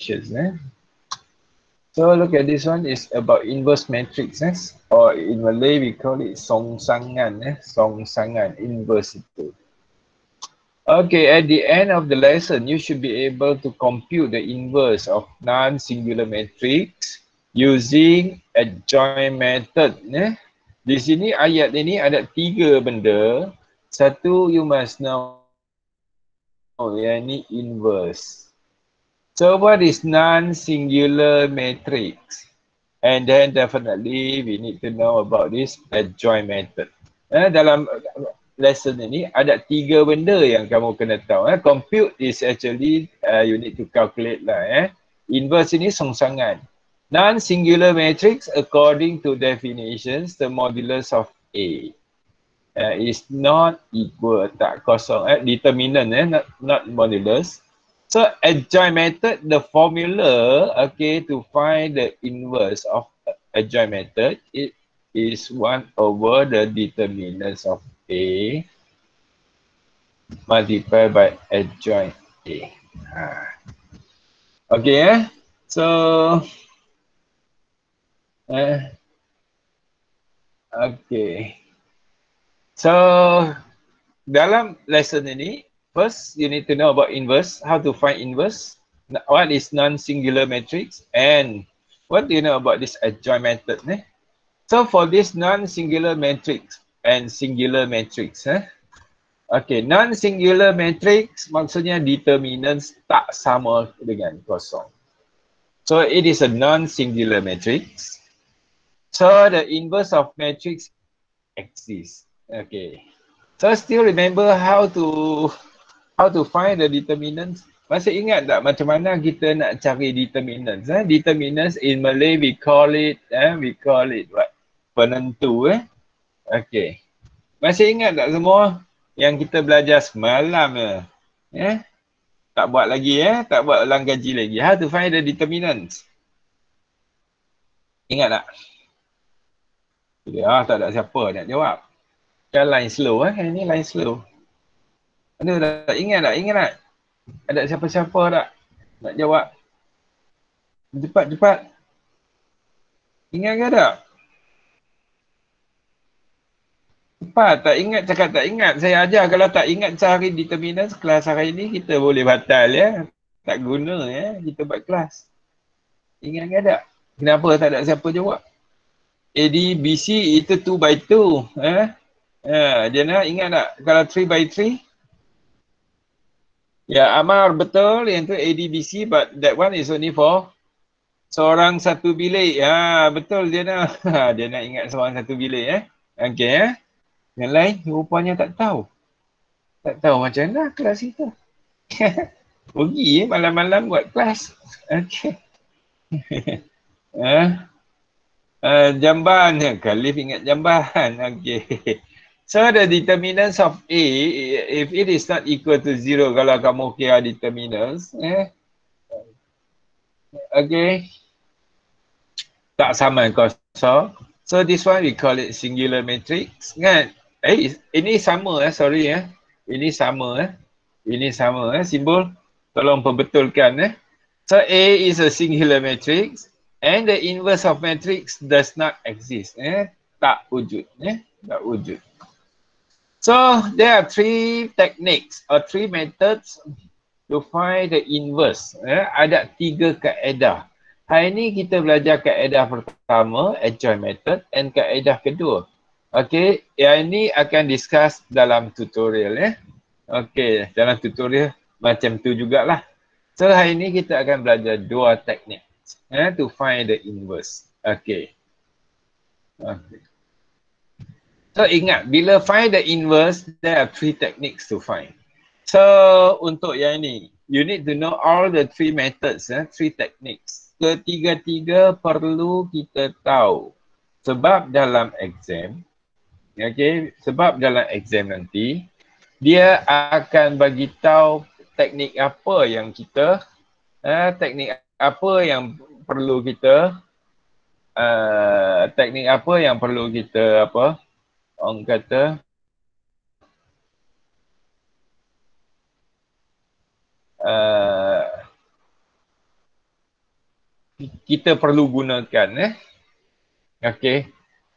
definitions. So look at this one is about inverse matrix, or in Malay we call it songsangan, songsangan inverse itu. Okay, at the end of the lesson, you should be able to compute the inverse of non-singular matrix using adjoint method. Di sini ayat ini ada 3 benda. Satu, you must know, yang ini inverse. So what is non-singular matrix? And then definitely we need to know about this adjoint method. Dalam lesson ini ada 3 benda yang kamu kena tahu. Compute is actually you need to calculate lah. Inverse ini songsangan. Non-singular matrix according to definitions, the modulus of A is not equal, tak kosong. Determinant, not modulus. So adjoint method, the formula, okay, to find the inverse of adjoint method, it is 1 over the determinants of A multiplied by adjoint A. Okay, so okay. So dalam lesson ini, first you need to know about inverse, how to find inverse, what is non-singular matrix, and what do you know about this adjoint method? So for this non-singular matrix and singular matrix, okay, non-singular matrix maksudnya determinants tak sama dengan kosong. So it is a non-singular matrix. So the inverse of matrix exists. Okay. So still remember how to find the determinants? Masih ingat tak macam mana kita nak cari determinants? Determinants in Malay we call it what? Penentu. Okay. Masih ingat tak semua yang kita belajar semalam? Tak buat lagi, tak buat ulang kaji lagi. How to find the determinants? Ingat tak? Tak ada siapa nak jawab. Kan line slow, ini line slow. Ada tak? Ingat tak? Ada siapa-siapa tak nak jawab? Cepat. Ingat ke tak? Cepat, tak ingat cakap tak ingat. Saya ajar kalau tak ingat cari determinants kelas hari ni kita boleh batal Tak guna kita buat kelas. Ingat ke tak? Kenapa tak ada siapa jawab? A, D, B, C itu 2 by 2. Jana ingat tak kalau 3 by 3? Ya, Amar betul yang tu A, D, B, C, but that one is only for seorang satu bilik. Betul Jana. Jana ingat seorang satu bilik Okay Yang lain rupanya tak tahu. Tak tahu macam mana kelas itu. Pergi malam-malam buat kelas. Okay. Jamban. Khalif ingat jamban. Okay. So the determinants of A, if it is not equal to 0, kalau kamu kira determinants, okay, tak sama kosong. So this one we call it singular matrix, kan? Ini sama sorry Ini sama Ini sama simbol. Tolong perbetulkan So A is a singular matrix and the inverse of matrix does not exist. Tak wujud tak wujud. So there are 3 techniques or 3 methods to find the inverse. Ada 3 kaedah. Hari ini kita belajar kaedah pertama, adjoint method, and kaedah kedua. Okay, yang ini akan discuss dalam tutorial Okay, dalam tutorial macam tu jugalah. So hari ini kita akan belajar 2 teknik to find the inverse. Okay. So ingat, bila find the inverse, there are 3 techniques to find. So untuk yang ini, you need to know all the 3 methods, 3 techniques. Ketiga-tiga perlu kita tahu. Sebab dalam exam, sebab dalam exam nanti, dia akan bagi tahu teknik apa yang kita, teknik apa yang perlu kita, orang kata kita perlu gunakan. Okey.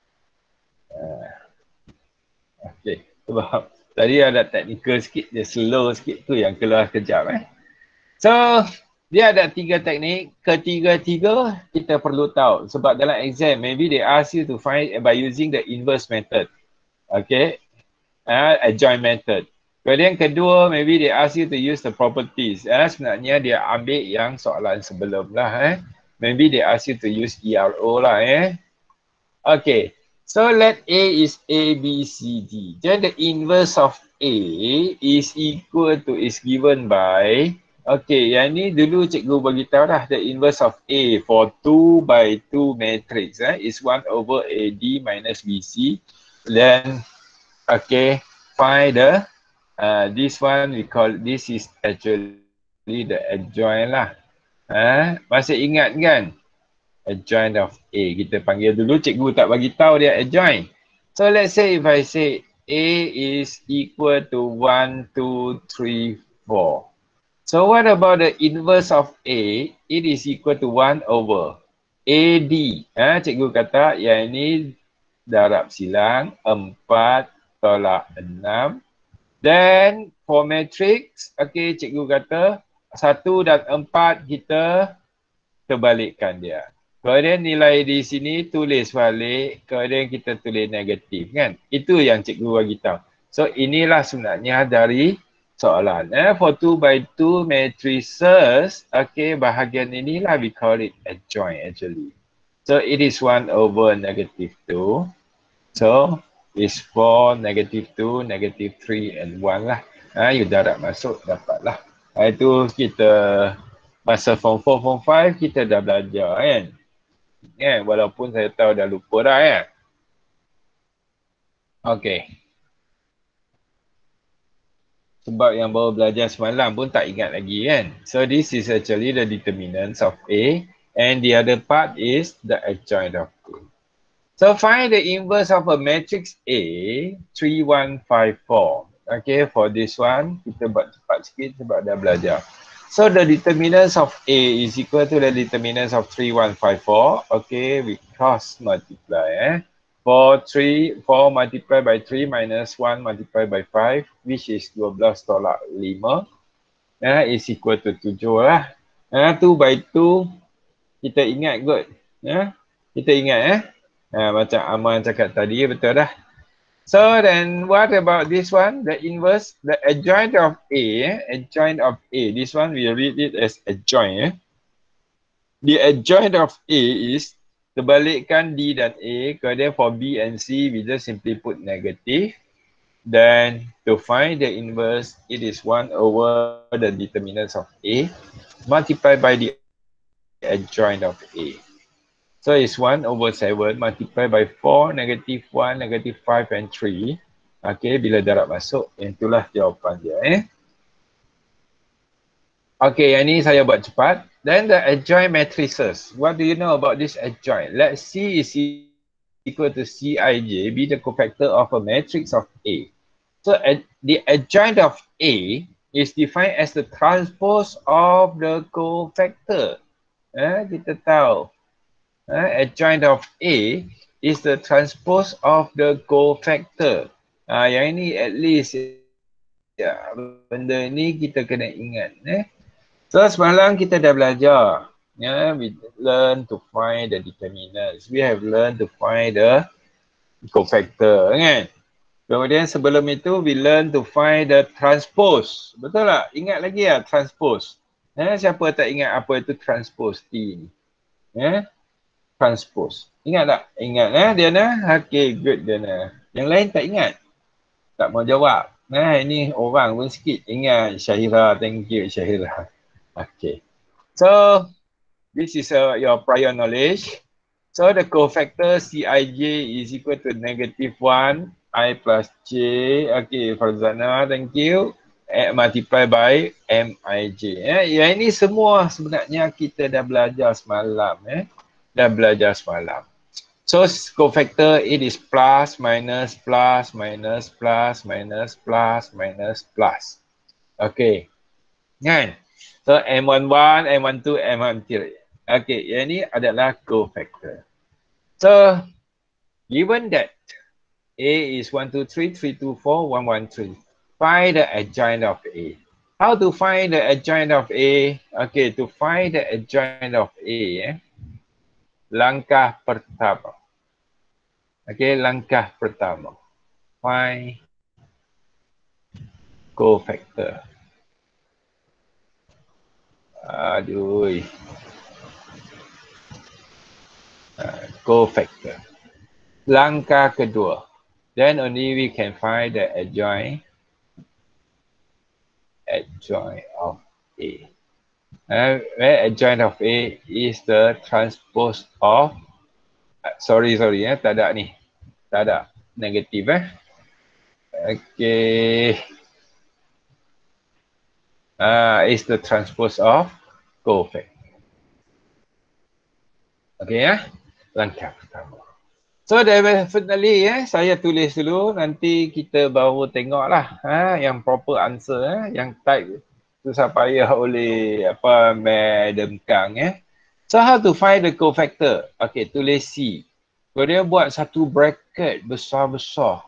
Okey. Sebab tadi ada teknikal sikit, dia slow sikit tu yang keluar kejap. So, dia ada 3 teknik. Ketiga-tiga kita perlu tahu. Sebab dalam exam, maybe they ask you to find by using the inverse method. Okay. Adjoint method. Kemudian kedua, maybe they ask you to use the properties. Sebenarnya dia ambil yang soalan sebelum lah. Maybe they ask you to use ERO lah. Okay. So let A is A, B, C, D. Then the inverse of A is equal to, is given by, okay, yang ni dulu cikgu bagi tahu dah, the inverse of A for 2 by 2 matrix is 1 over AD minus BC. Then, okay, find the, this one we call, this is actually the adjoint lah. Masih ingat kan? Adjoint of A. Kita panggil dulu, cikgu tak bagi tahu dia adjoint. So let's say if I say A is equal to 1, 2, 3, 4. So what about the inverse of A? It is equal to 1 over AD. Cikgu kata yang ini darab silang 4 tolak 6. Then for matrix, okay, cikgu kata 1 dan 4 kita terbalikkan dia. Kemudian nilai di sini tulis balik, kemudian kita tulis negatif kan. Itu yang cikgu bagi tahu. So inilah sebenarnya dari soalan. For 2 by 2 matrices, okay, bahagian inilah we call it adjoint actually. So it is 1 over negative 2. So it's 4, negative 2, negative 3 and 1 lah. You darab masuk, dapatlah. Itu kita masa form 4, form 5 kita dah belajar kan. Walaupun saya tahu dah lupa dah ya. Okay. Sebab yang baru belajar semalam pun tak ingat lagi kan. So this is actually the determinants of A and the other part is the adjoint of A. So find the inverse of a matrix A 3, 1, 5, 4. Okay, for this one kita buat cepat sikit sebab dah belajar. So the determinants of A is equal to the determinants of 3, 1, 5, 4. Okay, we cross multiply. 4 multiplied by 3 minus 1 multiplied by 5, which is 12 tolak 5. Is equal to 7 lah. 2 by 2, kita ingat kot. Kita ingat macam Aman cakap tadi, betul dah. So then what about this one? The inverse, the adjoint of A, adjoint of A. This one we read it as adjoint. The adjoint of A is terbalikkan D dan A. Kemudian for B and C, we just simply put negative. Then to find the inverse, it is 1 over the determinants of A multiplied by the adjoint of A. So it's 1 over 7 multiplied by 4, negative 1, negative 5 and 3. Okay, bila darab masuk, itulah jawapan dia. Okay, yang ni saya buat cepat. Then the adjoint matrices. What do you know about this adjoint? Let C is equal to Cij be the cofactor of a matrix of A. So the adjoint of A is defined as the transpose of the cofactor. Kita tahu. Adjoint of A is the transpose of the cofactor. Yang ini at least benda ni kita kena ingat. So semalam kita dah belajar. We learn to find the determinants. We have learned to find the cofactor kan. Kemudian sebelum itu we learn to find the transpose. Betul tak? Ingat lagi ya transpose. Siapa tak ingat apa itu transpose T ni? Transpose. Ingat tak? Ingat Diana? Okay, good Diana. Yang lain tak ingat? Tak mau jawab. Ini orang pun sikit. Ingat Syahira. Thank you Syahira. Okay. So, this is your prior knowledge. So, the cofactor Cij is equal to negative 1 I plus J. Okay, Farzana, thank you. Multiply by Mij. Yang ini semua sebenarnya kita dah belajar semalam. Dah belajar semalam. So cofactor it is plus, minus, plus, minus, plus, minus, plus, minus, plus. Okay. Kan? So M11, M12, M13. Okay, yang ni adalah cofactor. So, given that A is 1, 2, 3, 3, 2, 4, 1, 1, 3. Find the adjoint of A. How to find the adjoint of A? Okay, to find the adjoint of A, langkah pertama. Okay, langkah pertama. Find cofactor. Aduh. Cofactor. Langkah kedua. Then only we can find the adjoint of A. Where adjoint of A is the transpose of sorry tak ada ni. Tak ada negatif Okay. Is the transpose of cofactor. Okay langkah pertama. So definitely saya tulis dulu, nanti kita baru tengoklah yang proper answer yang type susah payah oleh Madam Kang So how to find the cofactor? Okay, tulis C. Kemudian buat satu bracket besar-besar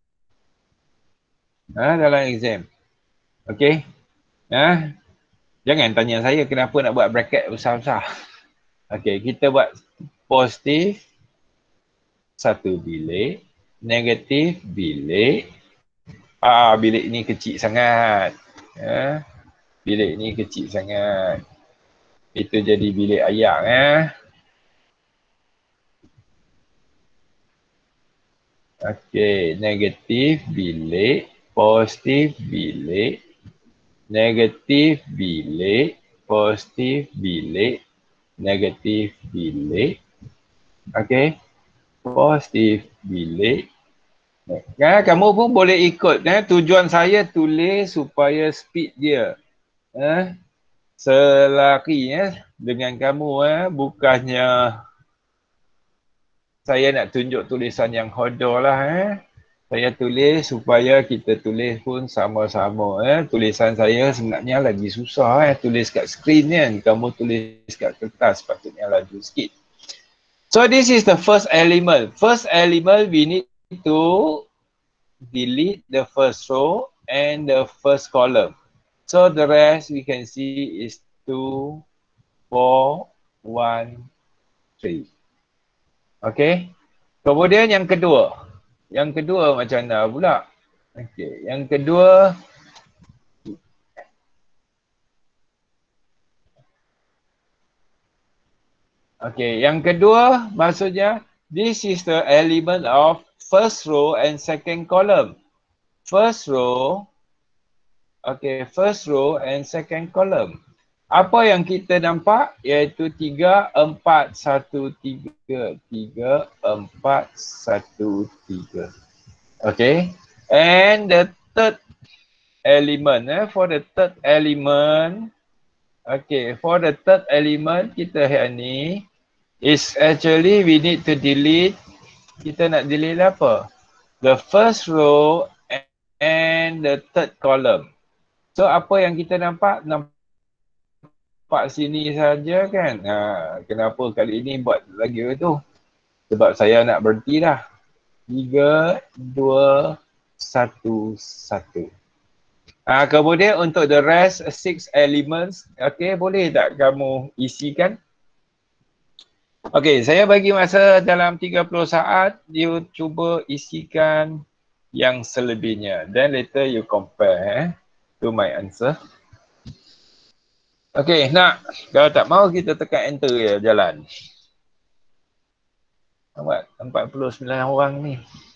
dalam exam. Okay. Jangan tanya saya kenapa nak buat bracket besar-besar. Okay, kita buat positif satu bilik, negatif bilik. Bilik ni kecil sangat. Bilik ni kecil sangat. Itu jadi bilik ayam Okey, negatif bilik, positif bilik, negatif bilik, positif bilik, negatif bilik. Okey. Positif bilik. Kamu pun boleh ikut tujuan saya tulis supaya speed dia selari dengan kamu bukannya saya nak tunjuk tulisan yang hodoh lah Saya tulis supaya kita tulis pun sama-sama Tulisan saya sebenarnya lagi susah tulis kat skrin kan. Kamu tulis kat kertas patutnya laju sikit. So this is the first element. First element we need to delete the first row and the first column. So the rest we can see is 2, 4, 1, 3. Okay. Kemudian yang kedua. Yang kedua macam mana pula? Okay. Yang kedua. Okay. Yang kedua maksudnya this is the element of first row and second column. First row. Okay. First row and second column. Apa yang kita nampak iaitu 3, 4, 1, 3. 3, 4, 1, 3. Okay. And the third element, for the third element, okay, for the third element kita ni is actually we need to delete, kita nak delete apa? The first row and the third column. So apa yang kita nampak sini saja kan. Kenapa kali ini buat lagi tu? Sebab saya nak berhenti dah. 3, 2, 1, 1. Kemudian untuk the rest 6 elements, okay, boleh tak kamu isikan? Okay, saya bagi masa dalam 30 saat, you cuba isikan yang selebihnya. Then later you compare to my answer. Okay, nak. Kalau tak mau kita tekan enter je jalan. Nampak 49 orang ni.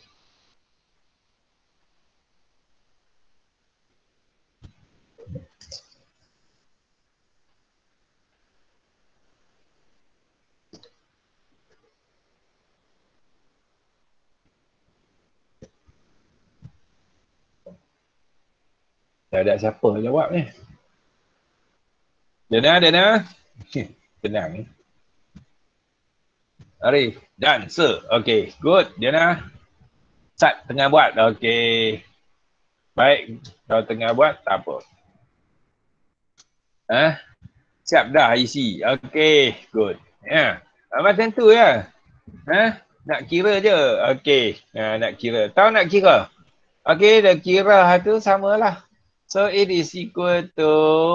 Tak ada siapa jawab ni. Dana. Tenang ni. Arif, done, sir. Okay, good. Dana. Sat, tengah buat. Okay. Baik, kalau tengah buat, tak apa. Siap dah isi. Okay, good. Ya. Macam tu ya. Ha? Nak kira je. Okay. Nak kira. Tahu nak kira? Okay, dah kira tu samalah. So, it is equal to,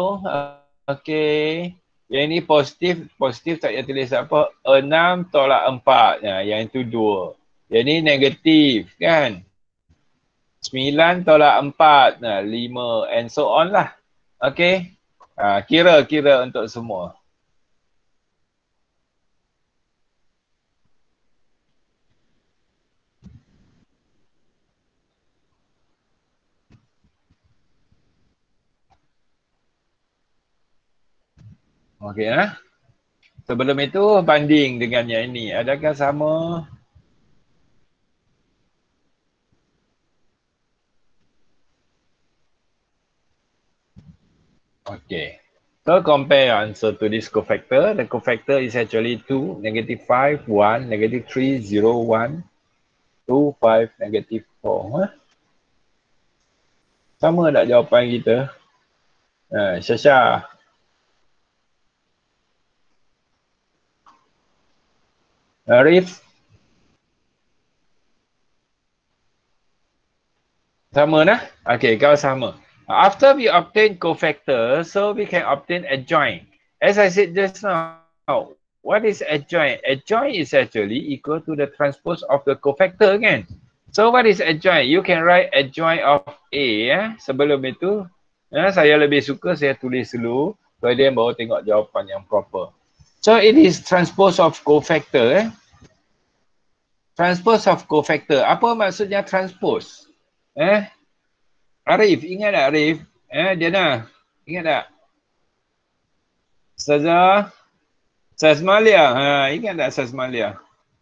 okay. Yang ini positif, positif tak payah tulis apa. 6 tolak 4. Yang itu 2. Yang ini negatif kan. 9 tolak 4. 5 and so on lah. Okay. Kira-kira untuk semua. Okay sebelum itu banding dengan yang ini. Adakah sama? Okay. So compare your answer to this cofactor. The cofactor is actually 2, negative 5, 1, negative 3, 0, 1, 2, 5, negative 4. Sama tak jawapan kita? Syasha. Arif. Sama nah? Okay, kau sama. After we obtain cofactor, so we can obtain adjoint. As I said just now, what is adjoint? Adjoint is actually equal to the transpose of the cofactor kan? So what is adjoint? You can write adjoint of A sebelum itu. Saya lebih suka saya tulis dulu, kemudian baru tengok jawapan yang proper. So it is transpose of cofactor. Transpose of cofactor. Apa maksudnya transpose? Arif, ingat tak Arif? Diana, ingat tak? Ustazah Sazmalia. Ingat tak Sazmalia?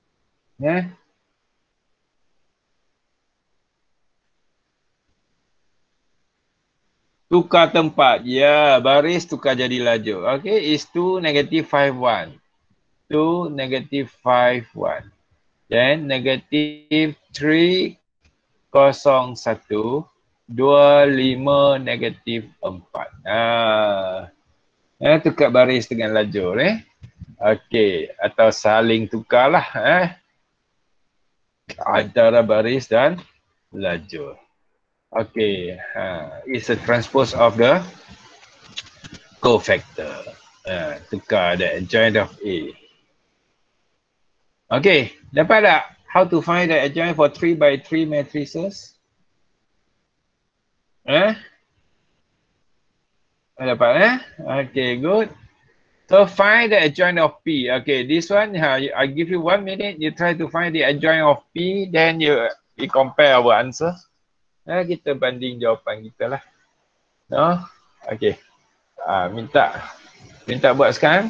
Tukar tempat. Ya, baris tukar jadi lajur. Okay, is 2 negative 5 1. 2 negative 5 1. Then negative 3 0 1 2 5 negative 4. Tukar baris dengan lajur Okey, atau saling tukarlah antara baris dan lajur. Okey, it's a transpose of the cofactor. Tukar the adjoint of A. Okey, dapat tak? How to find the adjoint for 3 by 3 matrices? Dapat Okay, good. So find the adjoint of P. Okay, this one, I give you 1 minute. You try to find the adjoint of P. Then we compare our answer. Kita banding jawapan kita lah. No? Okay. Minta buat sekarang.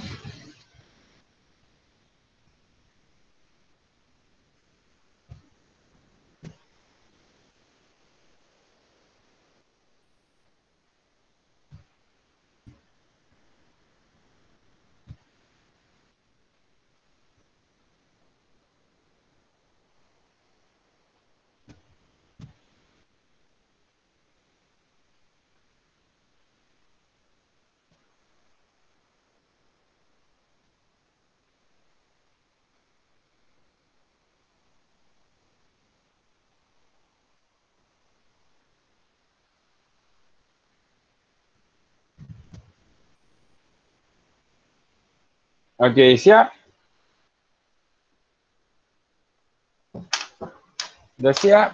Okay, siap? Dah siap?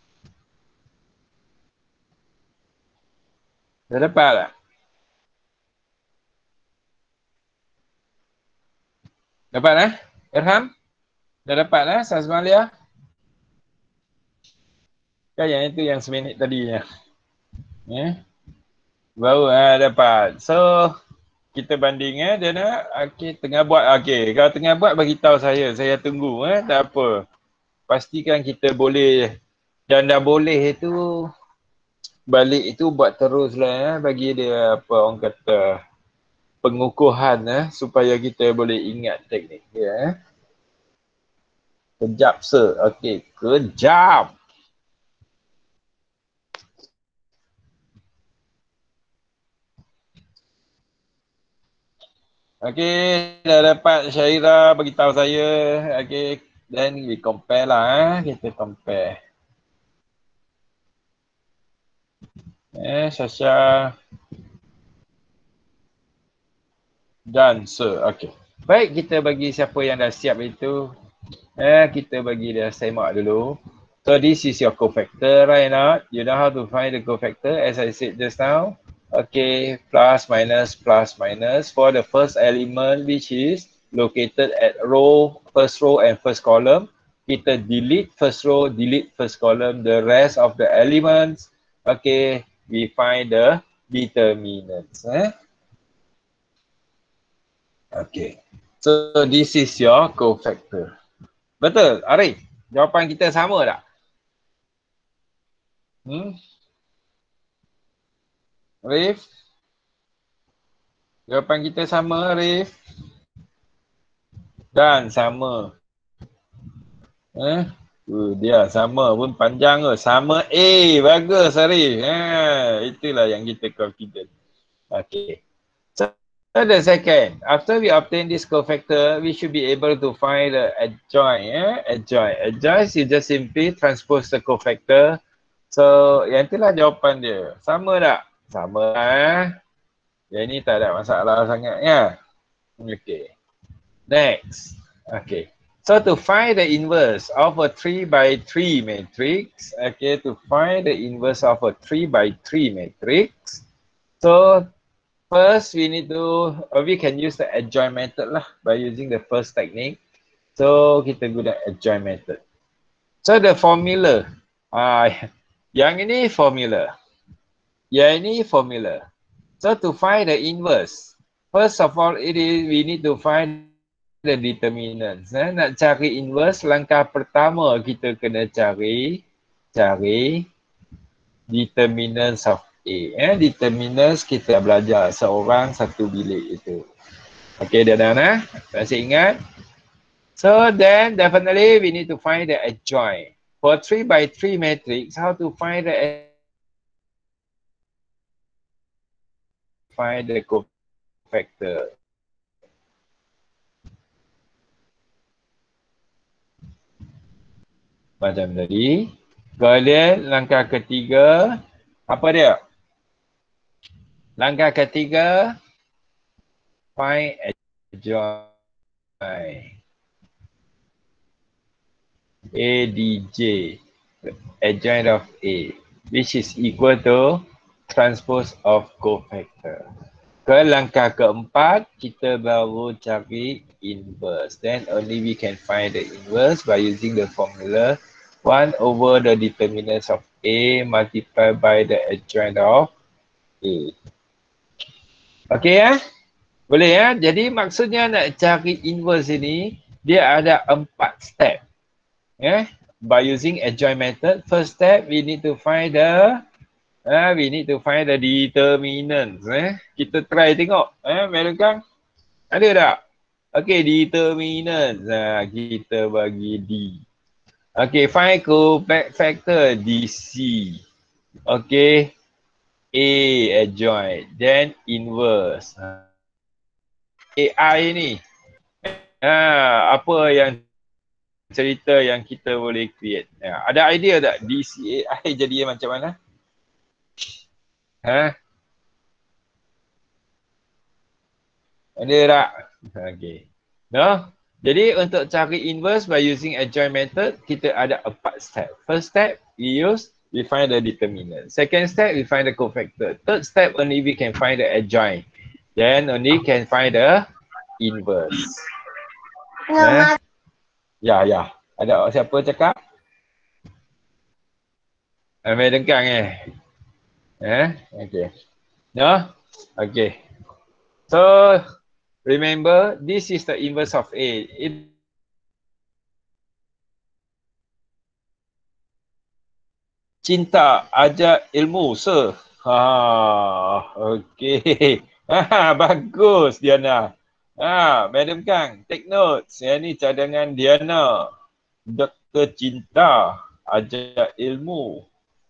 Dah dapat tak? Dapat Irham? Dah dapat Sazmalia? Kan yang itu yang seminit tadi baru dapat. So kita banding dia nak. Okay, tengah buat. Okay, kalau tengah buat bagi tahu saya tunggu tak apa. Pastikan kita boleh dan dah boleh itu balik itu buat terus lah bagi dia apa orang kata pengukuhan supaya kita boleh ingat teknik dia Kejap sir. Okey, kejap. Okey, dah dapat Syaira beritahu saya. Okey, then we compare lah. Kita compare. Sasha dan Sir. Okey. Baik, kita bagi siapa yang dah siap itu. Kita bagi dia semak dulu. So this is your cofactor, right now. You know how to find the cofactor as I said just now. Okay, plus minus for the first element which is located at first row and first column. Kita delete first row, delete first column, the rest of the elements. Okay, we find the determinants. Okay, so this is your cofactor. Betul, Arif? Jawapan kita sama tak? Arif? Jawapan kita sama, Arif? Dan sama. Dia sama pun panjang ke. Sama A. Bagus, Arif. Itulah yang kita confident. Okay. So the second, after we obtain this cofactor, we should be able to find the adjoint. Adjoint. Adjoint, you just simply transpose the cofactor. So, yang itulah jawapan dia. Sama tak? Sama Yang ni tak ada masalah sangat ya. Okay. Next. Okay. So to find the inverse of a 3 by 3 matrix, okay, to find the inverse of a 3 by 3 matrix, so first we need to, we can use the adjoint method lah by using the first technique. So kita guna adjoint method. So the formula, yang ini formula, yang ini formula. So to find the inverse, first of all, we need to find the determinants. Nak cari inverse, langkah pertama kita kena cari determinants of A. Determinants kita belajar seorang satu bilik itu. Okay, dah masih ingat? So then definitely we need to find the adjoint. For 3 by 3 matrix, how to find the cofactor? Macam tadi. Kemudian langkah ketiga, apa dia? Langkah ketiga, find adjoint. ADJ, adjoint of A, which is equal to transpose of cofactor. Ke langkah keempat, kita baru cari inverse. Then only we can find the inverse by using the formula 1 over the determinants of A multiplied by the adjoint of A. Okay ya? Boleh ya? Jadi maksudnya nak cari inverse ini, dia ada 4 step. By using adjoint method, first step we need to find the determinants. Kita try tengok. Madam Kang, ada tak? Okay, determinants. Kita bagi D. Okay, find cofactor DC. Okay, A adjoint, then inverse. AI ni. Apa yang cerita yang kita boleh create. Ada idea tak DCAI jadi macam mana? Ada tak? Okay. No? Jadi untuk cari inverse by using adjoint method, kita ada 4 step. First step, we find the determinant. Second step, we find the cofactor. Third step, only we can find the adjoint. Then only can find the inverse. Ya. Ada siapa cakap? Madam Kang Okay. No? Okay. So, remember, this is the inverse of A. Cinta ajak ilmu, sir. Okay. Bagus, Diana. Madam Kang, take notes. Yang ni cadangan Diana. Dr. Cinta ajak ilmu.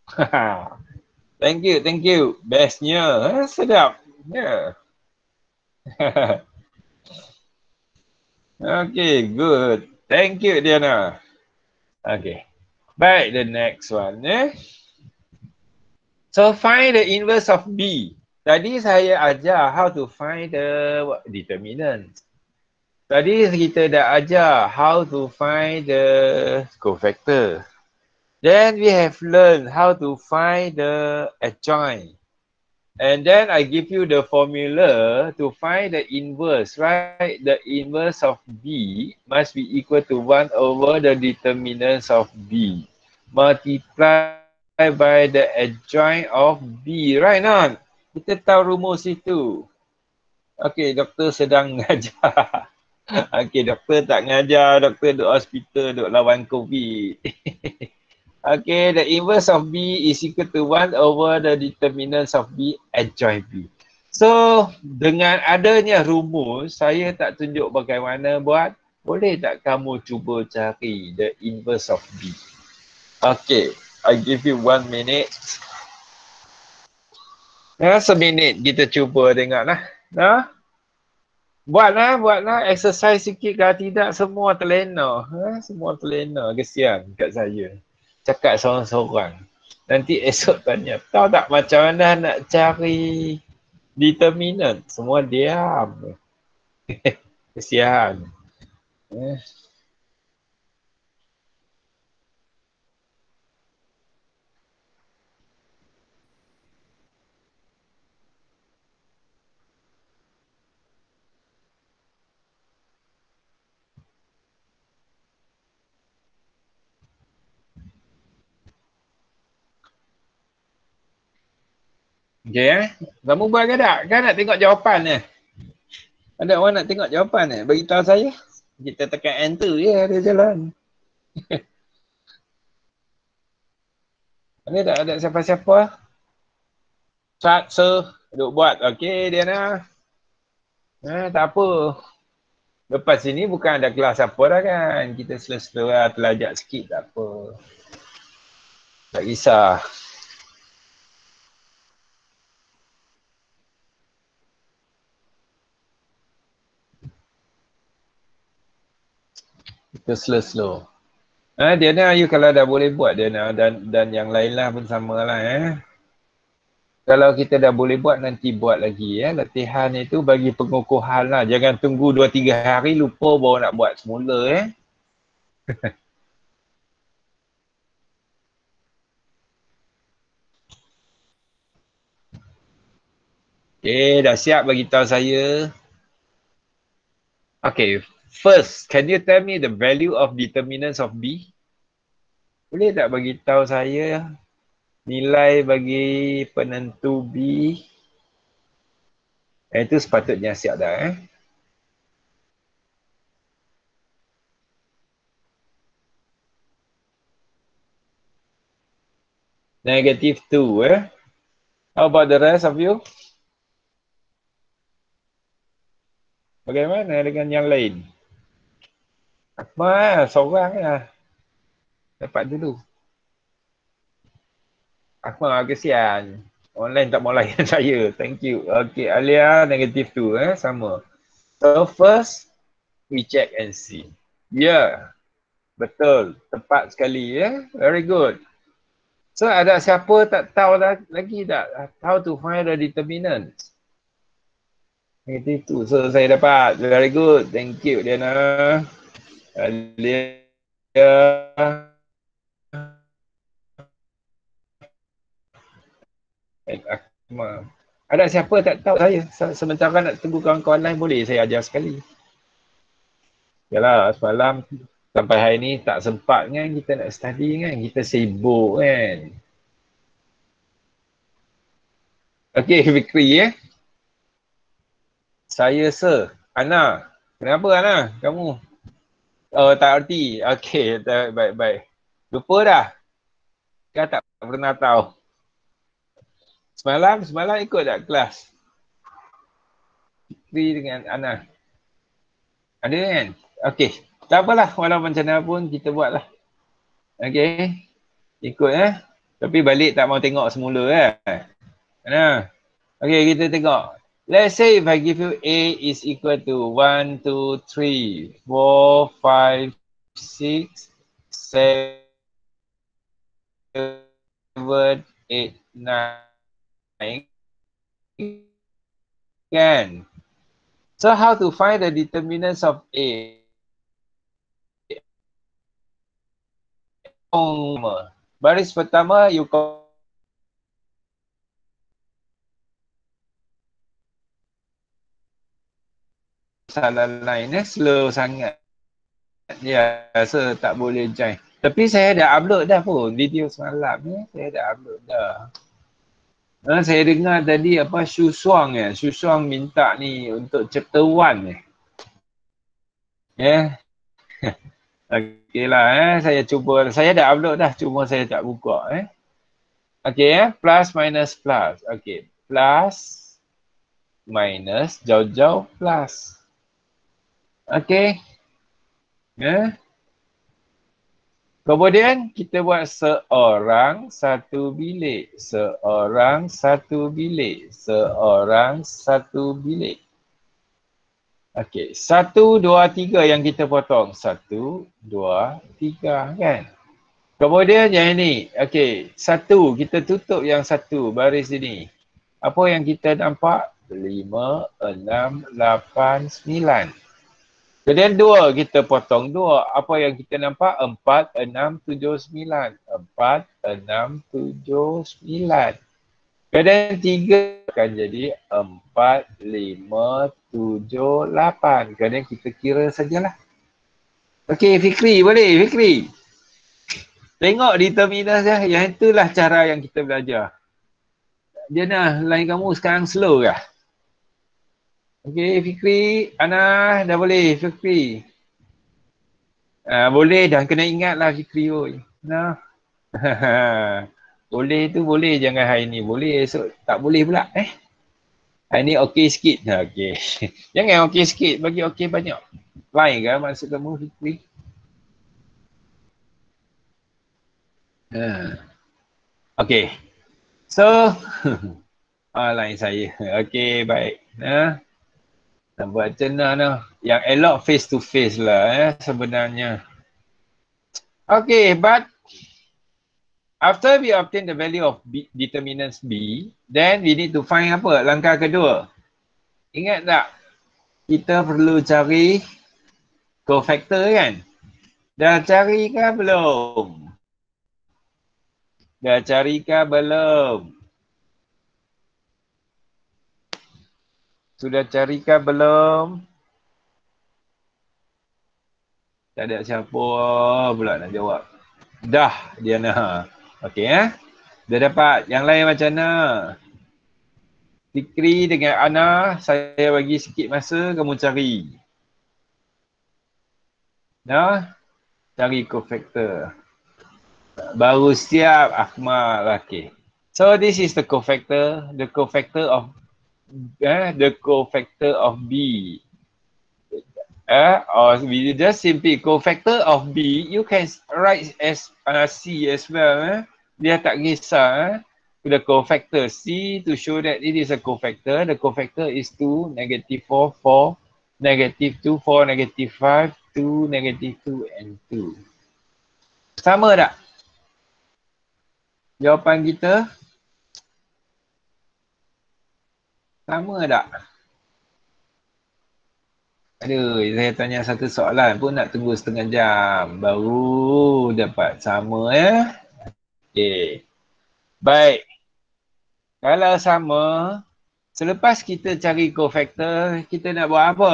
Thank you. Bestnya. Sedap. Yeah. Okay, good. Thank you, Diana. Okay. Baik, the next one. So, find the inverse of B. Tadi saya ajar how to find the determinant. Tadi kita dah ajar how to find the cofactor. Then we have learned how to find the adjoint. And then I give you the formula to find the inverse, right? The inverse of B must be equal to 1 over the determinants of B. Multiply by the adjoint of B, right not? Kita tahu rumus itu. Okay, doktor sedang ngajar. Okay, doktor tak ngajar, doktor duduk hospital, duduk lawan COVID. Okay, the inverse of B is equal to 1 over the determinants of B adjoint B. So, dengan adanya rumus, saya tak tunjuk bagaimana buat. Boleh tak kamu cuba cari the inverse of B? Okay, I give you 1 minute. Seminit kita cuba tengoklah. Buatlah exercise sikit, kalau tidak semua terlena. Semua terlena, kesian kat saya. Cakap seorang-seorang. Nanti esok tanya, tahu tak macam mana nak cari determinant? Semua diam. Kesian. Okay, kamu buat ke tak? Kan nak tengok jawapan ni. Ada orang nak tengok jawapan ni? Beritahu saya. Kita tekan enter je, dia jalan. Ada tak ada siapa-siapa? Sir, duk buat. Okay, Diana. Tak apa. Lepas sini bukan ada kelas apa dah kan. Kita slow-slow lah, telajak sikit tak apa. Tak kisah. Kita slow-slow. Diana, you kalau dah boleh buat Diana, dan yang lain lah pun sama lah Kalau kita dah boleh buat, nanti buat lagi Latihan itu bagi pengukuhan lah. Jangan tunggu 2-3 hari lupa baru nak buat semula Okay, dah siap bagi tahu saya. Okay, first, can you tell me the value of determinants of B? Boleh tak bagi tahu saya nilai bagi penentu B? Itu sepatutnya siap dah Negative 2 How about the rest of you? Bagaimana dengan yang lain? Akmal, seorang lah. Dapat dulu. Akmal, kesian. Online tak mau layan saya. Thank you. Okay, Alia, negative 2 sama. So first, we check and see. Yeah, betul. Tepat sekali Very good. So ada siapa tak tahu lagi tak? How to find the determinant? Negative 2. So saya dapat. Very good. Thank you, Diana. Alia. Akmal. Ada siapa tak tahu saya? Sementara nak tunggu kawan-kawan lain, boleh saya ajar sekali. Yalah, semalam sampai hari ni tak sempat kan kita nak study kan. Kita sibuk kan. Okey, Fikri Saya sir. Ana. Kenapa Ana? Kamu? Oh, tak erti. Okey, baik-baik. Lupa dah? Kan tak pernah tahu. Semalam ikut tak kelas? Fikri dengan Ana. Ada kan? Okey. Tak apalah, walau macam mana pun kita buat lah. Okey. Ikut Tapi balik tak mau tengok semula Okey, kita tengok. Let's say if I give you A is equal to 1, 2, 3, 4, 5, 6, 7, 8, 9, kan? So how to find the determinants of A? Baris pertama you salah line slow sangat. Ya, rasa tak boleh join. Tapi saya dah upload dah pun video semalam ni, saya dah upload dah. Saya dengar tadi apa Shu Shuang ya, Shu Shuang minta ni untuk chapter 1 ni. Ya. Okeylah saya cuba, saya dah upload dah, cuma saya tak buka Okey plus minus plus. Okey, plus minus jauh-jauh plus. Okey. Kemudian kita buat seorang satu bilik, seorang satu bilik, seorang satu bilik. Okey, 1, 2, 3 yang kita potong. 1, 2, 3 kan. Kemudian yang ini, okey, 1 kita tutup yang 1 baris ini. Apa yang kita nampak? 5, 6, 8, 9. Kemudian 2 kita potong 2. Apa yang kita nampak? 4, 6, 7, 9. 4, 6, 7, 9. Kemudian 3 akan jadi 4, 5, 7, 8. Kemudian kita kira sajalah. Okey Fikri, boleh Fikri? Tengok determinant dia. Yang itulah cara yang kita belajar. Dia nak line kamu sekarang slow kah? Okey Fikri, Ana dah boleh Fikri. Boleh dan kena ingatlah Fikri oi. Nah. Boleh tu boleh, jangan hari ni boleh, esok tak boleh pula Hari ni okey sikit. Okey. Jangan okey sikit, bagi okey banyak. Lain ke maksud kamu Fikri? Okey. So lain saya. Okey, baik. Nak buat macam mana? Yang elok face to face lah sebenarnya. Okay, but after we obtain the value of B, determinants B, then we need to find apa? Langkah kedua. Ingat tak? Kita perlu cari cofactor kan? Dah cari ke belum? Dah cari ke belum? Sudah cari ke belum? Tak ada siapa pula nak jawab. Dah, Diana. Okey Dah dapat. Yang lain macam mana? Fikri dengan Ana, saya bagi sikit masa, kamu cari. Cari cofactor. Baru siap Ahmad. Okay. So this is the cofactor of B. Or we just simply cofactor of B, you can write as C as well. Dia tak kisah. The cofactor C to show that it is a cofactor. The cofactor is 2, -4, 4, -2, 4, -5, 2, -2, and 2. Sama tak? Jawapan kita? Sama tak? Aduh, saya tanya satu soalan pun nak tunggu setengah jam. Baru dapat sama Okey. Baik. Kalau sama, selepas kita cari cofactor, kita nak buat apa?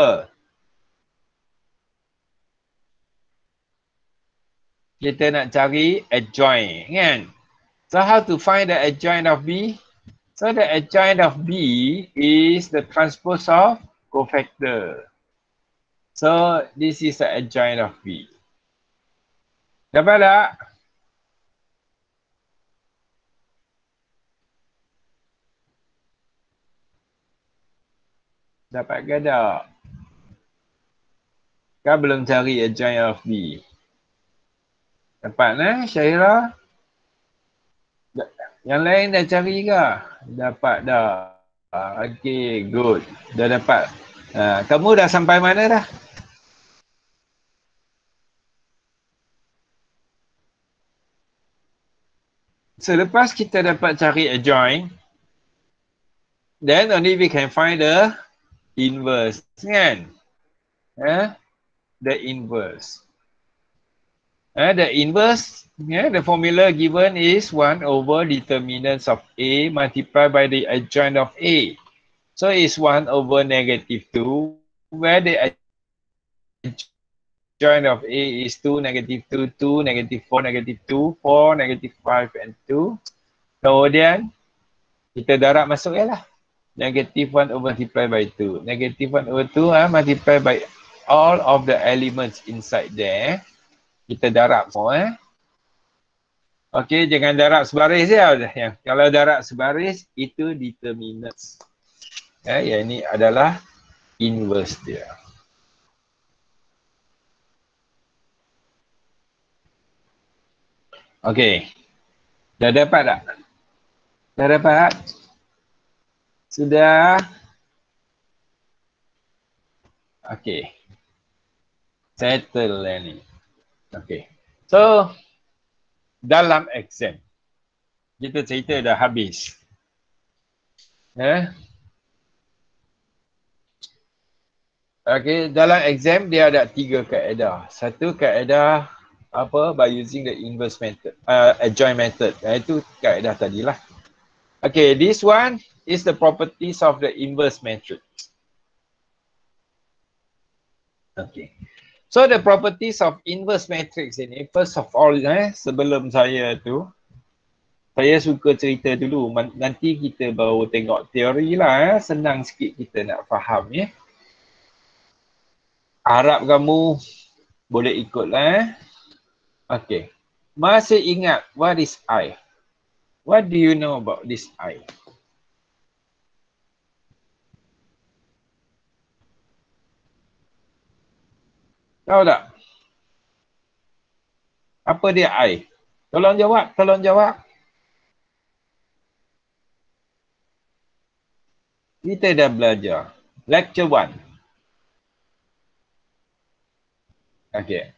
Kita nak cari adjoint, kan? So how to find the adjoint of B? So the adjoint of B is the transpose of cofactor. So this is the adjoint of B. Dapat tak? Dapat ke tak? Kan belum cari adjoint of B. Dapat Syairah? Yang lain dah cari ke? Dapat dah. Okay, good. Dah dapat. Kamu dah sampai mana dah? Selepas kita dapat cari adjoint, then only we can find the inverse, kan? The inverse. The inverse, the formula given is 1 over determinants of A multiplied by the adjoint of A. So it's 1 over negative 2, where the adjoint of A is 2, negative 2, 2, negative 4, negative 2, 4, negative 5, and 2. Kemudian, kita darab masuk ya lah. Negative 1 over multiplied by 2. Negative 1 over 2 multiplied by all of the elements inside there. Kita darab semua. Okey, jangan darab sebaris ya. Kalau darab sebaris, itu determinants. Yang ini adalah inverse dia. Okey. Dah dapat tak? Dah dapat? Sudah? Okey. Settle lah ni. Okey. So, dalam exam, kita cerita dah habis. Okey, dalam exam dia ada 3 kaedah. Satu kaedah by using the inverse method, adjoint method. Itu kaedah tadilah. Okay, this one is the properties of the inverse matrix. Okay. So the properties of inverse matrix ini, first of all, sebelum saya suka cerita dulu. Nanti kita baru tengok teori lah. Senang sikit kita nak faham ya. Harap kamu boleh ikut lah. Okay. Masih ingat what is I? What do you know about this I? Tahu tak? Apa dia I? Tolong jawab. Kita dah belajar. Lecture 1. Okay.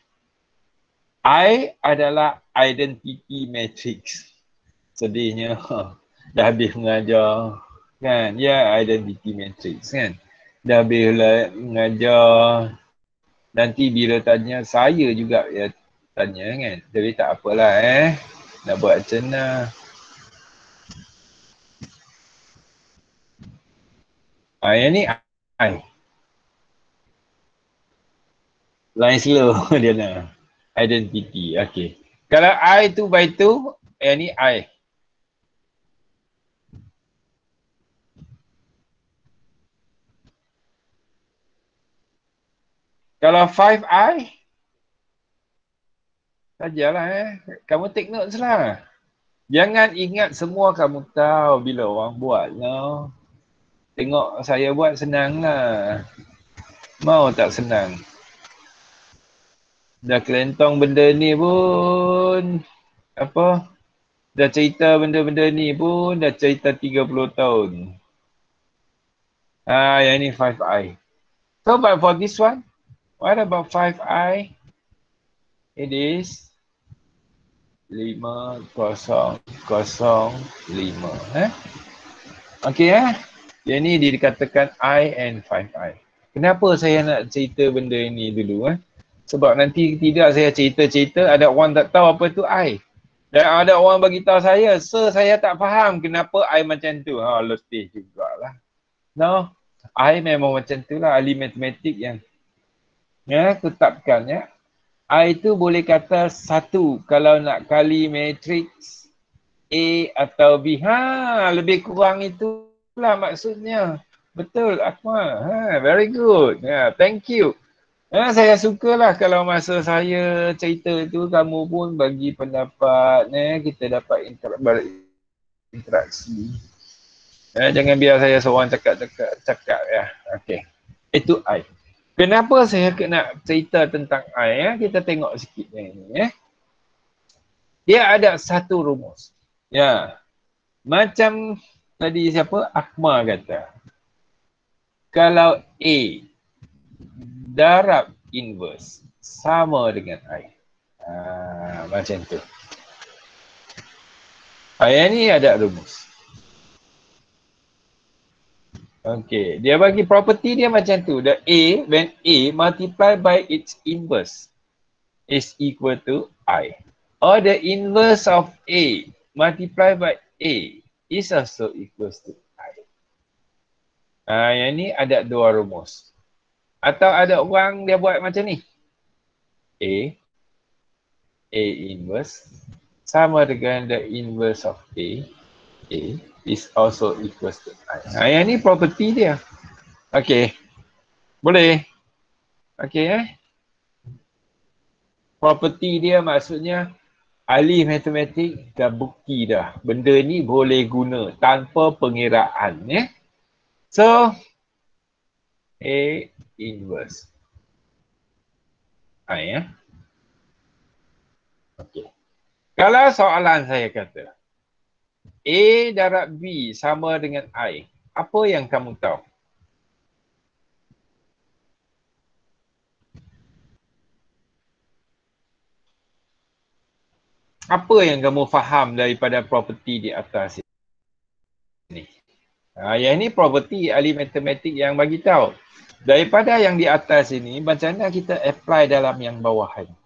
I adalah identity matrix. Sedihnya dah habis mengajar kan. Ya, identity matrix kan. Dah habis mengajar. Nanti bila tanya saya juga ya tanya kan. Tapi tak apalah nak buat macam mana. Yang ni I. Line slow dia nak. Identity. Okay. Kalau I 2 by 2, yang ni I. Kalau 5I, sajalah kamu take notes lah. Jangan ingat semua kamu tahu bila orang buat lah. Tengok saya buat senang lah. Mau tak senang? Dah kelentong benda ni pun dah cerita benda-benda ni pun dah cerita 30 tahun. Yang ni 5I. So but for this one, what about 5I? It is 5005. Okay Yang ni dikatakan I and 5I. Kenapa saya nak cerita benda ni dulu Sebab nanti tidak saya cerita-cerita, ada orang tak tahu apa tu I. Dan ada orang bagi tahu saya, saya tak faham kenapa I macam tu. Letih jugalah. No, I memang macam tu lah, ahli matematik yang tetapkan I tu boleh kata satu kalau nak kali matrix A atau B. Lebih kurang itulah maksudnya. Betul, Akmal. Very good. Thank you. Saya sukalah kalau masa saya cerita tu kamu pun bagi pendapat, kita dapat interaksi. Jangan biar saya seorang cakap ya. Okey. Itu I. Kenapa saya nak cerita tentang I? Kita tengok sikit ni. Dia ada satu rumus. Ya. Macam tadi siapa? Akmal kata. Kalau A darab inverse sama dengan I. Macam tu. Yang ni ada rumus. Okay, dia bagi property dia macam tu. The A, when A multiply by its inverse is equal to I. Or the inverse of A multiply by A is also equals to I. Yang ni ada dua rumus. Atau ada orang dia buat macam ni. A inverse sama dengan the inverse of A is also equals to I. Yang ni property dia. Okay. Boleh? Okay Property dia maksudnya ahli matematik dah bukti dah. Benda ni boleh guna tanpa pengiraan. So, A inverse I. Okay. Kalau soalan saya kata, A darab B sama dengan I, apa yang kamu tahu? Apa yang kamu faham daripada property di atas ini? Yang ini property ahli matematik yang bagi tahu. Daripada yang di atas ini, macam mana kita apply dalam yang bawah ini?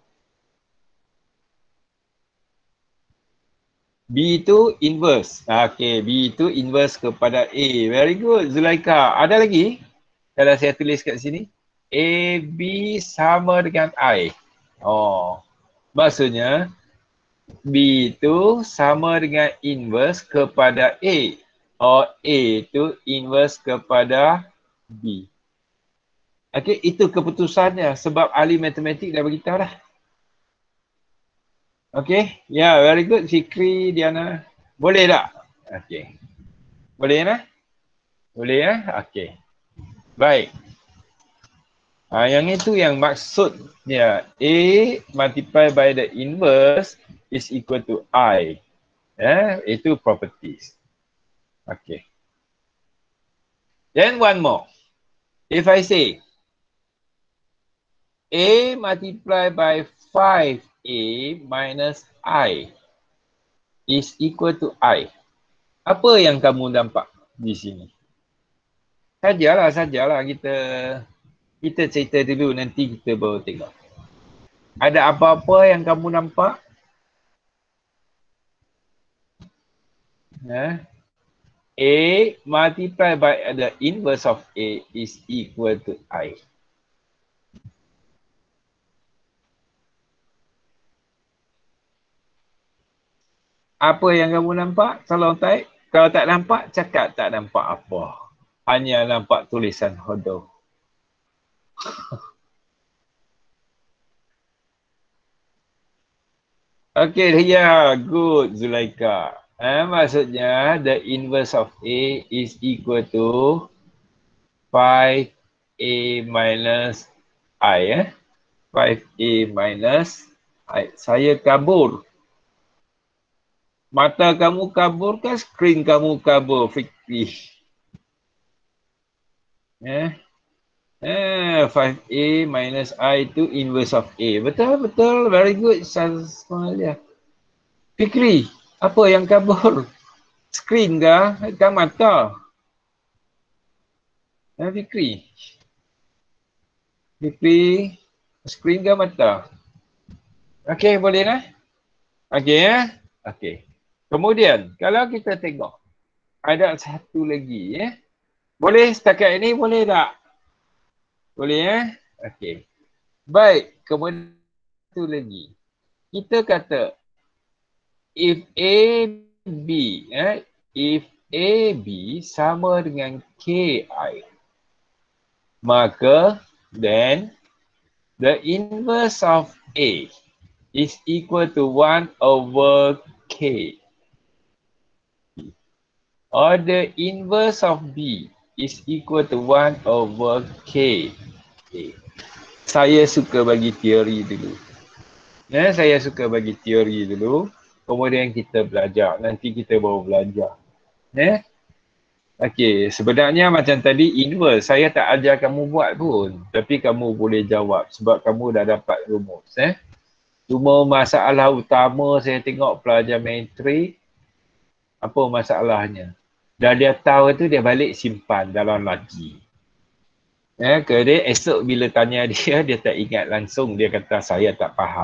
B itu inverse. Okay, B itu inverse kepada A. Very good, Zulaika. Ada lagi? Kalau saya tulis kat sini. A, B sama dengan I. Maksudnya B itu sama dengan inverse kepada A. A itu inverse kepada B. Okay, itu keputusannya sebab ahli matematik dah beritahu dah. Okay, very good Fikri, Diana. Boleh tak? Okay. Boleh tak? Boleh Okay. Baik. Yang itu yang maksudnya A multiply by the inverse is equal to I. Itu properties. Okay. Then one more. If I say A multiply by 5A minus I is equal to I. Apa yang kamu nampak di sini? Sajalah kita cerita dulu, nanti kita baru tengok. Ada apa-apa yang kamu nampak? A multiply by the inverse of A is equal to I. Apa yang kamu nampak? Tolong type. Kalau tak nampak, cakap tak nampak apa. Hanya nampak tulisan hodoh. Okay, good Zulaika. Maksudnya the inverse of A is equal to 5A minus I. 5A minus I. Saya kabur. Mata kamu kabur ke skrin kamu kabur, Fikri? 5A minus I itu inverse of A. Betul. Very good. Fikri, apa yang kabur? Skrin ke mata? Fikri, skrin ke mata? Okay, boleh lah? Okay, Okay. Kemudian, kalau kita tengok, ada satu lagi Boleh setakat ini, boleh tak? Boleh Okay. Baik, kemudian satu lagi. Kita kata, if AB sama dengan KI, maka then the inverse of A is equal to 1 over K. Or the inverse of B is equal to 1 over K. Saya suka bagi teori dulu. Kemudian kita belajar. Nanti kita baru belajar. Okey, sebenarnya macam tadi inverse. Saya tak ajar kamu buat pun. Tapi kamu boleh jawab sebab kamu dah dapat rumus. Cuma masalah utama saya tengok pelajar metrik, apa masalahnya? Dah dia tahu tu dia balik simpan dalam lagi. Dia esok bila tanya dia, dia tak ingat langsung. Dia kata saya tak faham.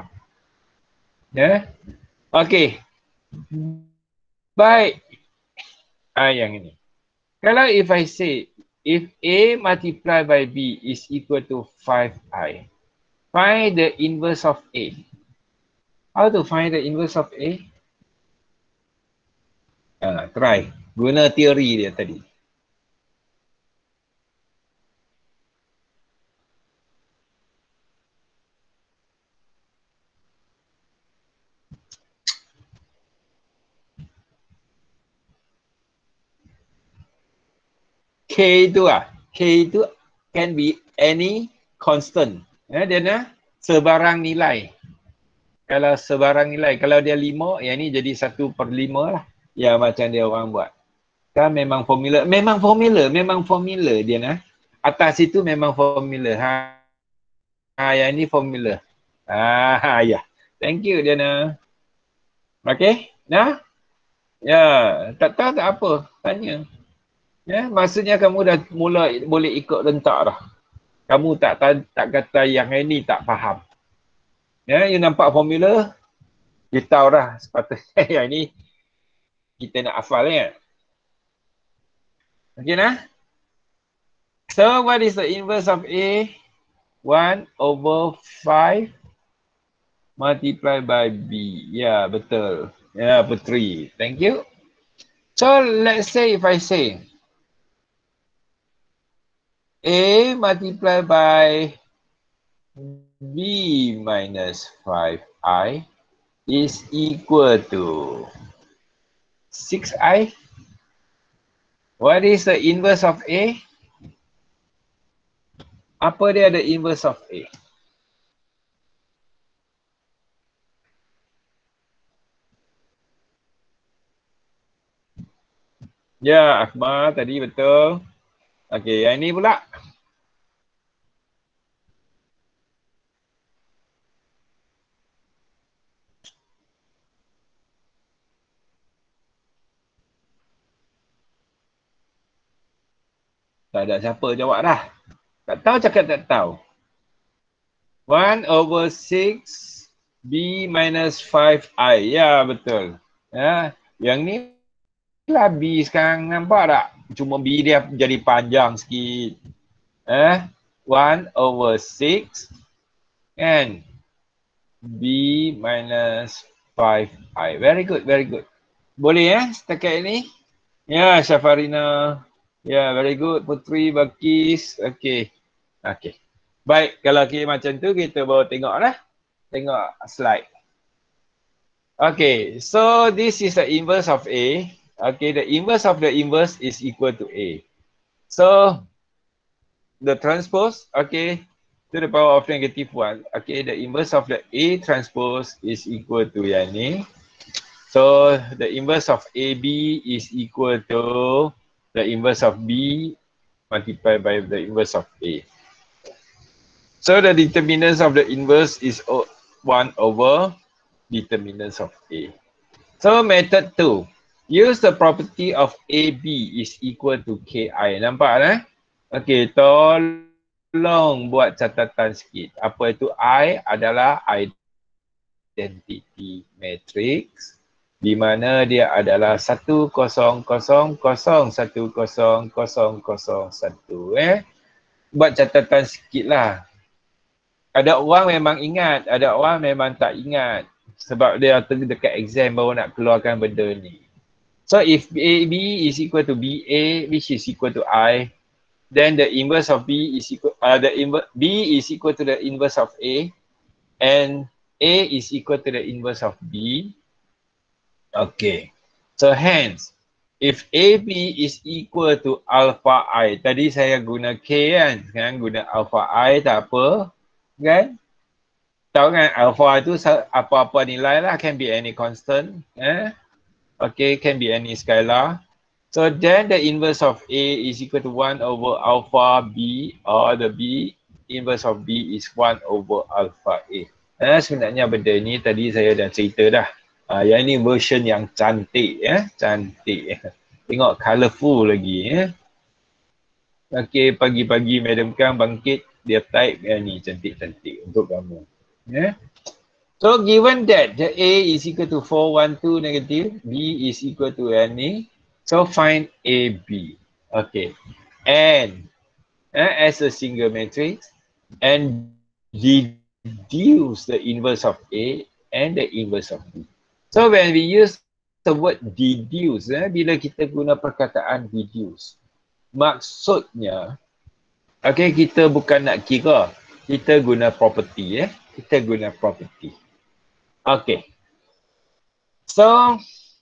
Okey. Baik. Yang ini. Kalau if I say, if A multiplied by B is equal to 5I, find the inverse of A. How to find the inverse of A? Try. Guna teori dia tadi. K itu K itu can be any constant. Dia sebarang nilai. Kalau sebarang nilai, kalau dia 5, yang ni jadi 1/5 lah. Ya macam dia orang buat. Kan memang formula dia atas itu memang formula. Yang ni formula. Ya. Thank you Diana. Okey, nah. Ya, tak tahu tak apa, tanya. Maksudnya kamu dah mula boleh ikut rentak dah. Kamu tak kata yang ini tak faham. You nampak formula, you tahu dah sepatutnya yang ni kita nak hafal kan. Okey nah. So what is the inverse of A? 1/5 multiplied by B. Ya, betul. Ya, Putri. Thank you. So let's say if I say A multiplied by B minus 5I is equal to 6I. What is the inverse of A? Apa dia the inverse of A? Ya, Akbar tadi betul. Okey, yang ini pula. Tak ada siapa jawab dah. Tak tahu cakap tak tahu. 1/6 B minus 5I. Ya, betul. Yang ni lah B sekarang, nampak tak? Cuma B dia jadi panjang sikit. 1/6 kan? B minus 5I. Very good, very good. Boleh setakat ini? Ya, Syafarina. Ya, very good. Putri, Bakis. Okey. Baik, kalau macam tu kita baru tengok lah. Tengok slide. Okay, so this is the inverse of A. Okay, the inverse of the inverse is equal to A. So, the transpose, okay, to the power of -1. Okay, the inverse of the A transpose is equal to yang ni. So, the inverse of AB is equal to the inverse of B multiplied by the inverse of A. So, the determinants of the inverse is 1/. Determinants of A. So method 2. Use the property of AB is equal to KI. Nampak Okey, tolong buat catatan sikit. Apa itu I? Adalah identity matrix di mana dia adalah 1000001. Buat catatan sikitlah. Ada orang memang ingat, ada orang memang tak ingat. Sebab dia dekat exam baru nak keluarkan benda ni. So if AB is equal to BA, which is equal to I, then the inverse of B is equal, B is equal to the inverse of A, and A is equal to the inverse of B. Okay. So hence, if AB is equal to alpha I, tadi saya guna K kan, sekarang guna alpha I tak apa, kan? Tahu kan alpha itu apa-apa nilai lah, can be any constant. Okay, can be any scalar. So then the inverse of A is equal to 1 over alpha B, or the B inverse of B is 1 over alpha A. Sebenarnya benda ni tadi saya dah cerita dah. Yang ni version yang cantik ya, cantik. Tengok colourful lagi ya. Okey, pagi-pagi Madam Kang bangkit, dia type yang ni cantik-cantik untuk kamu. Ya. So given that the A is equal to 412 negative, B is equal to any, so find AB. Okay. And as a single matrix, and deduce the inverse of A and the inverse of B. So when we use the word deduce, bila kita guna perkataan deduce, maksudnya, okay, kita bukan nak kira, kita guna property, kita guna property. Okay. So,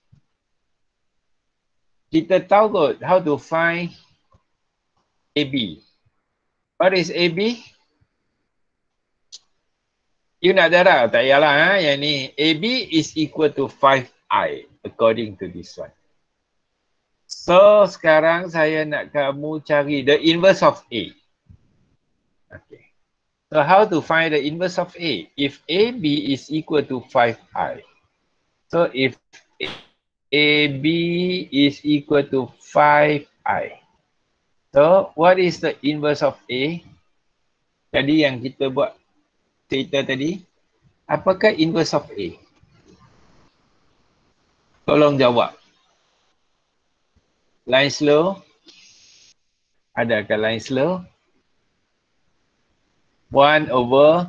kita tahu kot how to find AB. What is AB? You nak darah? Tak payahlah. Yang ni. AB is equal to 5I according to this one. So, sekarang saya nak kamu cari the inverse of A. Okay. So, how to find the inverse of A? If AB is equal to 5I. So, if AB is equal to 5I. So, what is the inverse of A? Tadi yang kita buat cerita tadi, apakah inverse of A? Tolong jawab. Line slow? Adakah line slow? 1 over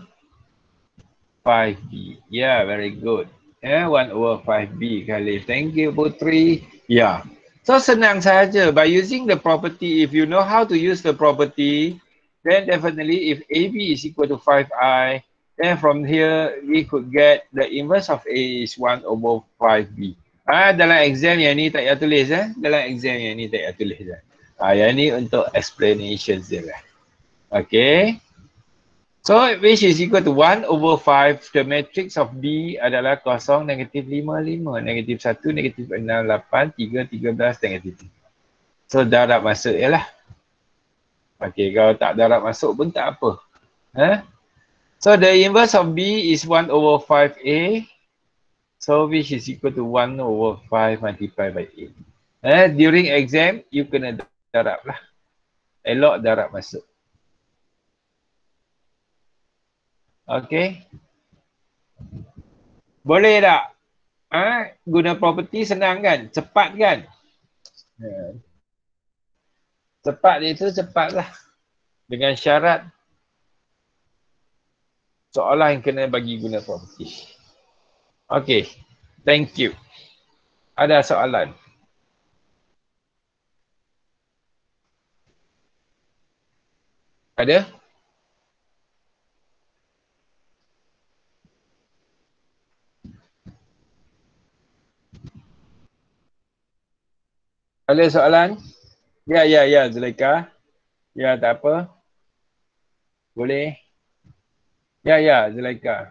5B. Yeah, very good. 1 over 5B kali. Thank you, Putri. Yeah. So, senang saja. By using the property, if you know how to use the property, then definitely if AB is equal to 5I, then from here, we could get the inverse of A is 1 over 5B. Dalam exam yang ni tak payah tulis. Dalam exam yang ni tak payah tulis. Yang ni untuk explanation je lah. Okay. So, which is equal to 1 over 5. The matrix of B adalah 0, negatif 5, 5, negatif 1, negatif 6, 8, 3, 13, negatif 3. So, darab masuk je lah. Okay, kalau tak darab masuk pun tak apa. So, the inverse of B is 1 over 5A. So, which is equal to 1 over 5 multiplied by 8. During exam, you kena darab lah. Elok darab masuk. Okay. Boleh tak? Guna property senang kan? Cepat kan? Cepat itu cepatlah. Dengan syarat soalan yang kena bagi guna property. Okay. Thank you. Ada soalan? Ada? Ada soalan? Ya, Zulaika. Ya, tak apa. Boleh. Ya, Zulaika.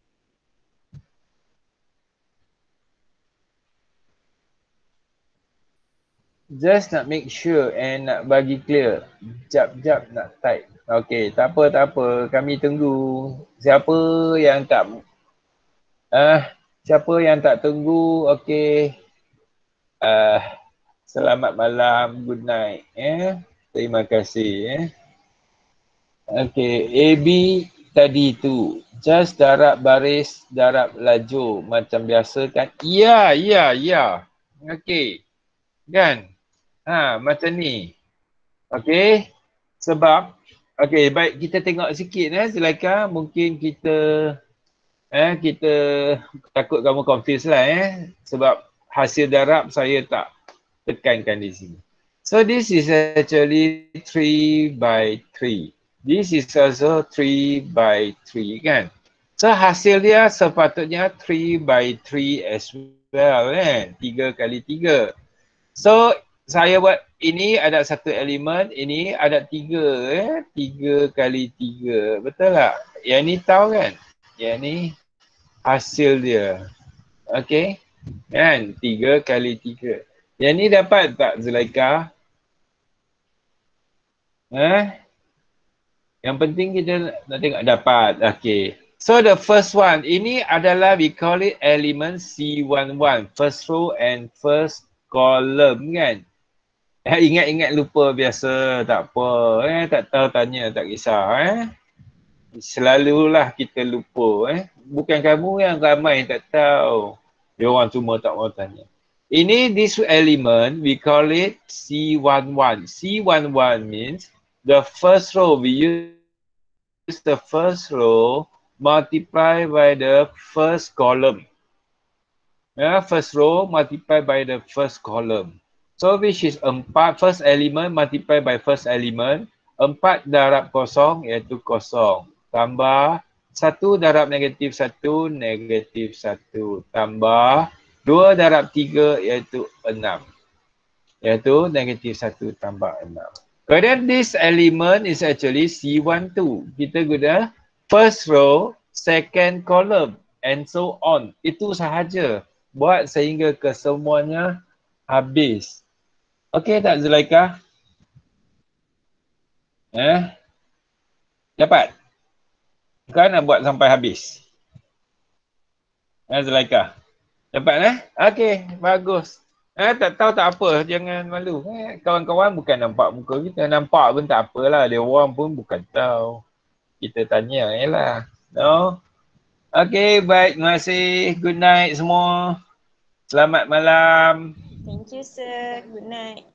Just nak make sure and nak bagi clear. Jap nak type. Okay, tak apa. Kami tunggu. Siapa yang tak tunggu, okay. Selamat malam, good night. Terima kasih. Okay, AB tadi tu. Just darab baris, darab lajur. Macam biasa kan? Ya. Okay. Kan? Macam ni. Okay. Sebab, okay, baik kita tengok sikit Zulaika. Mungkin kita takut kamu confuse lah sebab hasil darab saya tak tekankan di sini. So this is actually 3 by 3. This is also 3 by 3 kan. So hasil dia sepatutnya 3 by 3 as well kan. 3 kali 3. So saya buat ini ada satu elemen, ini ada 3 3 kali 3. Betul tak? Yang ni tahu kan? Yang ni hasil dia. Okay. Kan? 3 kali 3. Yang ni dapat tak Zulaika? Yang penting kita nak tengok dapat. Okay. So the first one, ini adalah we call it element C11, first row and first column kan. Ingat-ingat lupa biasa, tak apa. Tak tahu tanya, tak kisah. Selalulah kita lupa. Bukan kamu yang ramai tak tahu. Dia orang cuma tak mau tanya. Ini, this element, we call it C11. C11 means the first row, we use the first row multiply by the first column. First row multiply by the first column. So which is 4, first element multiply by first element. 4 darab kosong iaitu kosong. Tambah 1 darab negatif 1, negatif 1. Tambah 2 darab 3 iaitu 6. Iaitu negatif 1 tambah 6. Kemudian this element is actually C12. Kita guna first row, second column and so on. Itu sahaja. Buat sehingga kesemuanya habis. Okey tak Zulaika? Dapat? Kau nak buat sampai habis? Zulaika? Dapat Okey, bagus. Tak tahu tak apa, jangan malu. Kawan-kawan bukan nampak muka kita, nampak pun tak apalah. Dia orang pun bukan tahu. Kita tanya je lah. No? Okey, baik. Terima kasih. Good night semua. Selamat malam. Thank you, sir. Good night.